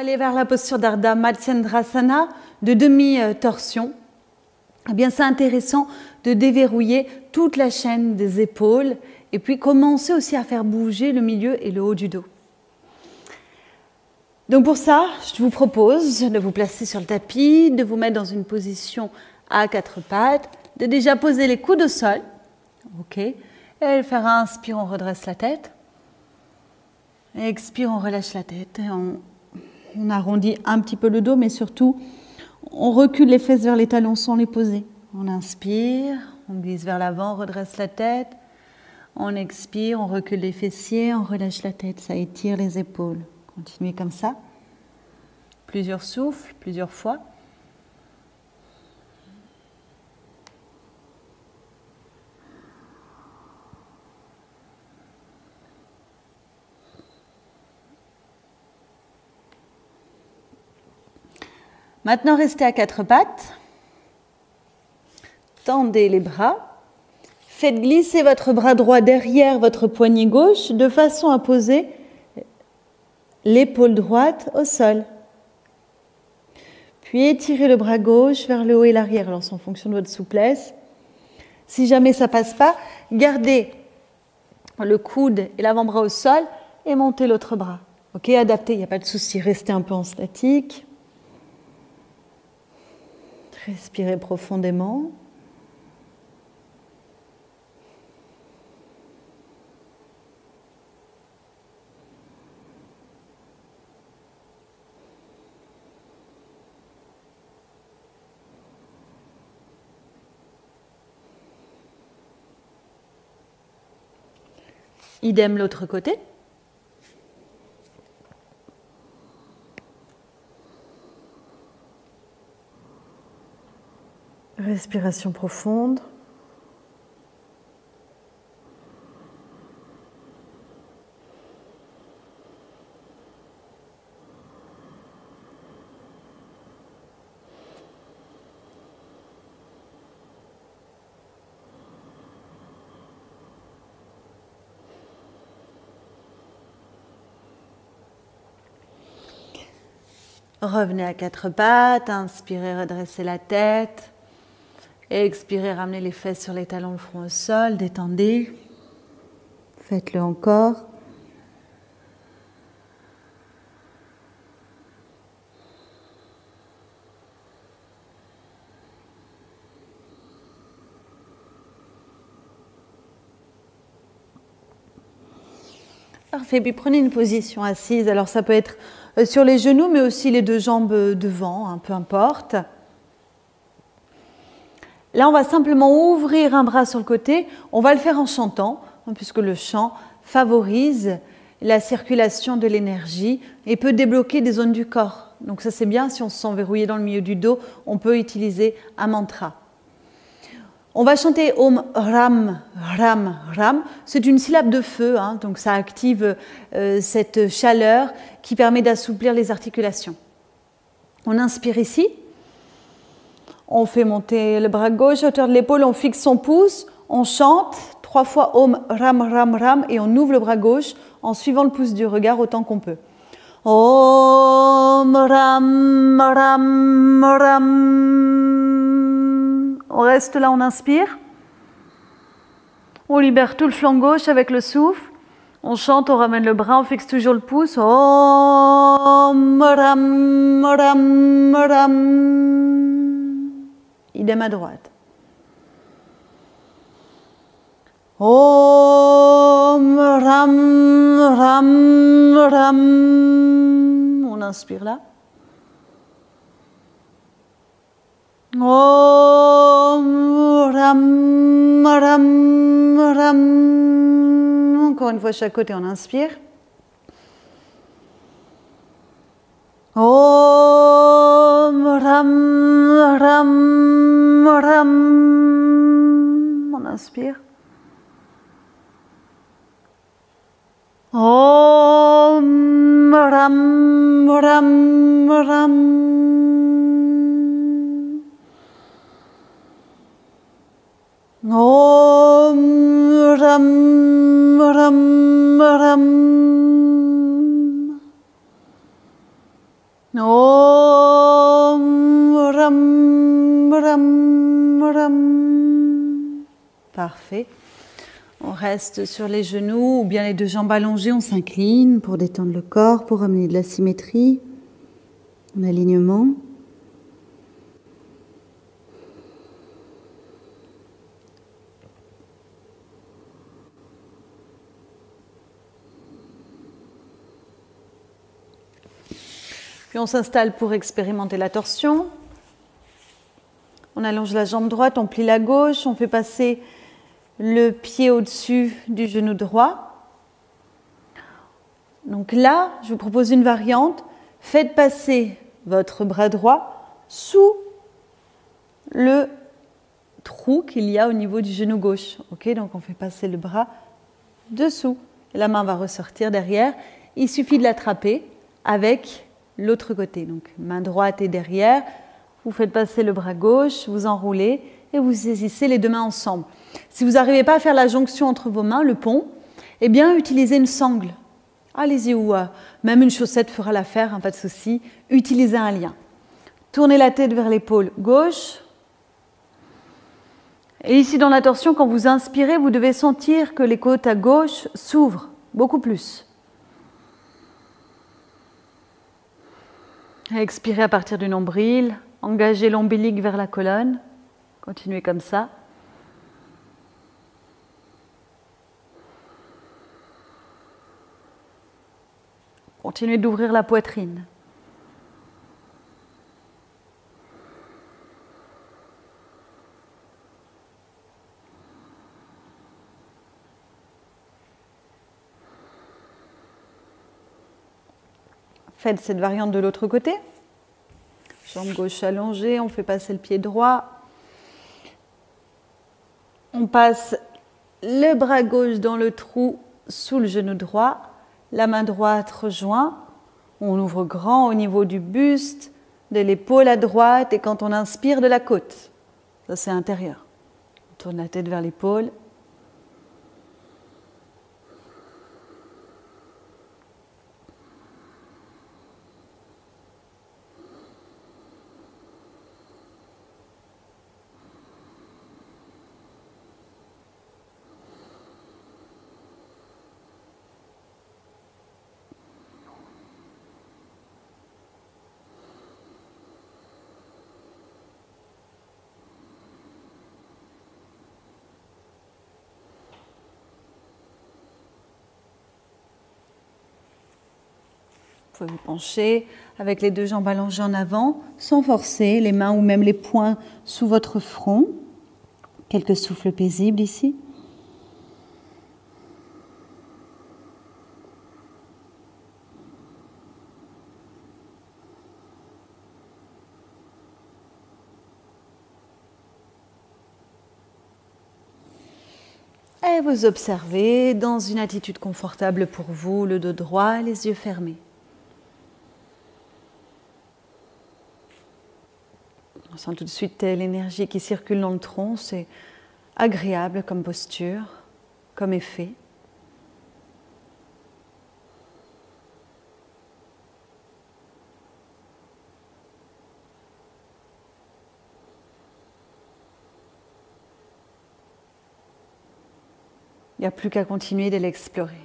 aller vers la posture d'Ardha Matsyendrasana, de demi-torsion. Eh bien, c'est intéressant de déverrouiller toute la chaîne des épaules et puis commencer aussi à faire bouger le milieu et le haut du dos. Donc pour ça, je vous propose de vous placer sur le tapis, de vous mettre dans une position à quatre pattes, de déjà poser les coudes au sol. Ok. Et faire un inspire, on redresse la tête. Expire, on relâche la tête. On arrondit un petit peu le dos, mais surtout, on recule les fesses vers les talons sans les poser. On inspire, on glisse vers l'avant, on redresse la tête. On expire, on recule les fessiers, on relâche la tête. Ça étire les épaules. Continuez comme ça. Plusieurs souffles, plusieurs fois. Maintenant, restez à quatre pattes. Tendez les bras. Faites glisser votre bras droit derrière votre poignet gauche de façon à poser l'épaule droite au sol. Puis étirez le bras gauche vers le haut et l'arrière, alors en fonction de votre souplesse. Si jamais ça ne passe pas, gardez le coude et l'avant-bras au sol et montez l'autre bras. Ok, adaptez, il n'y a pas de souci, restez un peu en statique. Respirez profondément. Idem l'autre côté. Respiration profonde. Revenez à quatre pattes, inspirez, redressez la tête. Expirez, ramenez les fesses sur les talons, le front au sol, détendez. Faites-le encore. Parfait, puis prenez une position assise. Alors ça peut être sur les genoux, mais aussi les deux jambes devant, hein, peu importe. Là, on va simplement ouvrir un bras sur le côté. On va le faire en chantant, hein, puisque le chant favorise la circulation de l'énergie et peut débloquer des zones du corps. Donc ça, c'est bien. Si on se sent verrouillé dans le milieu du dos, on peut utiliser un mantra. On va chanter Om Ram Ram Ram. C'est une syllabe de feu, hein, donc ça active cette chaleur qui permet d'assouplir les articulations. On inspire ici. On fait monter le bras gauche à hauteur de l'épaule, on fixe son pouce, on chante 3 fois Om Ram Ram Ram et on ouvre le bras gauche en suivant le pouce du regard autant qu'on peut. Om Ram Ram Ram. On reste là, on inspire. On libère tout le flanc gauche avec le souffle. On chante, on ramène le bras, on fixe toujours le pouce. Om Ram Ram Ram. Idem à droite. Om Ram Ram Ram. On inspire là. Om Ram Ram Ram. Encore une fois, chaque côté, on inspire. Om Ram Ram Ram. On inspire. Om Ram Ram Ram. Om Ram Ram Ram. Om Ram Ram Ram. Parfait. On reste sur les genoux ou bien les deux jambes allongées, on s'incline pour détendre le corps, pour amener de la symétrie, un alignement. Puis on s'installe pour expérimenter la torsion. On allonge la jambe droite, on plie la gauche, on fait passer le pied au-dessus du genou droit. Donc là, je vous propose une variante. Faites passer votre bras droit sous le trou qu'il y a au niveau du genou gauche. Ok, donc on fait passer le bras dessous. Et la main va ressortir derrière. Il suffit de l'attraper avec l'autre côté. Donc main droite est derrière. Vous faites passer le bras gauche, vous enroulez et vous saisissez les deux mains ensemble. Si vous n'arrivez pas à faire la jonction entre vos mains, le pont, eh bien utilisez une sangle. Allez-y, ou même une chaussette fera l'affaire, hein, pas de souci. Utilisez un lien. Tournez la tête vers l'épaule gauche. Et ici dans la torsion, quand vous inspirez, vous devez sentir que les côtes à gauche s'ouvrent beaucoup plus. Expirez à partir du nombril. Engagez l'ombilic vers la colonne. Continuez comme ça. Continuez d'ouvrir la poitrine. Faites cette variante de l'autre côté. Jambe gauche allongée, on fait passer le pied droit. On passe le bras gauche dans le trou sous le genou droit. La main droite rejoint. On ouvre grand au niveau du buste, de l'épaule à droite et quand on inspire de la côte. Ça, c'est intérieur. On tourne la tête vers l'épaule. Vous pouvez vous pencher avec les deux jambes allongées en avant, sans forcer, les mains ou même les poings sous votre front. Quelques souffles paisibles ici. Et vous observez dans une attitude confortable pour vous, le dos droit, les yeux fermés. On sent tout de suite l'énergie qui circule dans le tronc, c'est agréable comme posture, comme effet. Il n'y a plus qu'à continuer de l'explorer.